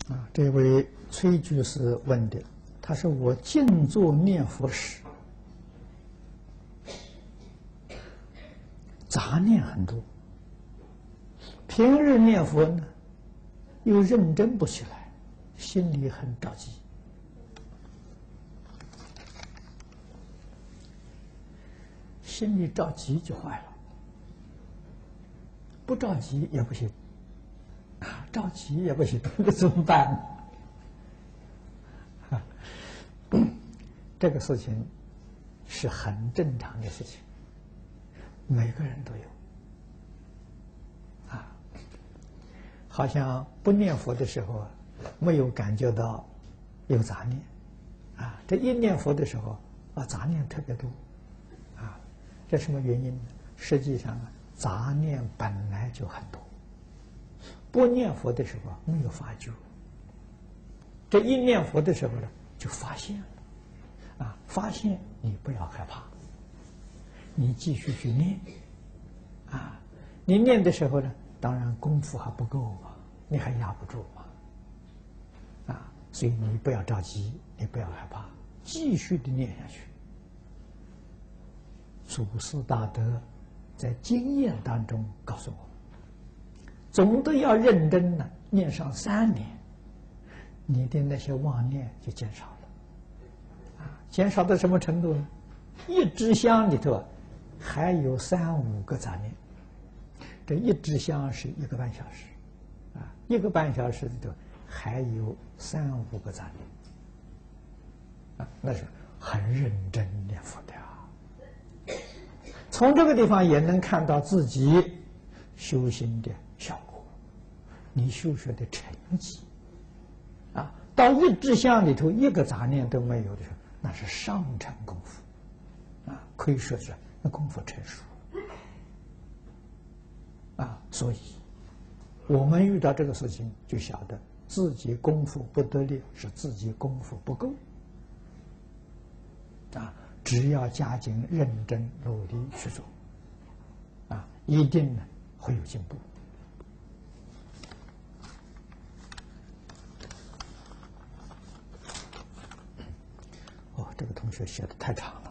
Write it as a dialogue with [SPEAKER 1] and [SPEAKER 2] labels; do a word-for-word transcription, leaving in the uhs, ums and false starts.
[SPEAKER 1] 啊，这位崔居士问的，他说：“我静坐念佛时，杂念很多，平日念佛呢，又认真不起来，心里很着急。心里着急就坏了，不着急也不行。” 啊，着急也不行，这怎么办呢？啊，这个事情是很正常的事情，每个人都有。啊，好像不念佛的时候没有感觉到有杂念，啊，这一念佛的时候啊，杂念特别多，啊，这什么原因呢？实际上啊，杂念本来就很多。 不念佛的时候没有发觉，这一念佛的时候呢，就发现了，啊，发现你不要害怕，你继续去念，啊，你念的时候呢，当然功夫还不够嘛，你还压不住嘛，啊，所以你不要着急，你不要害怕，继续的念下去。祖师大德在经验当中告诉我。 总的要认真的念上三年，你的那些妄念就减少了，啊，减少到什么程度呢？一支香里头还有三五个杂念，这一支香是一个半小时，啊，一个半小时里头还有三五个杂念，啊，那是很认真念佛的啊。从这个地方也能看到自己修行的效果。 你修学的成绩，啊，到一支香里头一个杂念都没有的时候，那是上乘功夫，啊，可以说是那功夫成熟，啊，所以我们遇到这个事情就晓得自己功夫不得力，是自己功夫不够，啊，只要加紧认真努力去做，啊，一定呢会有进步。 哦，这个同学写的太长了。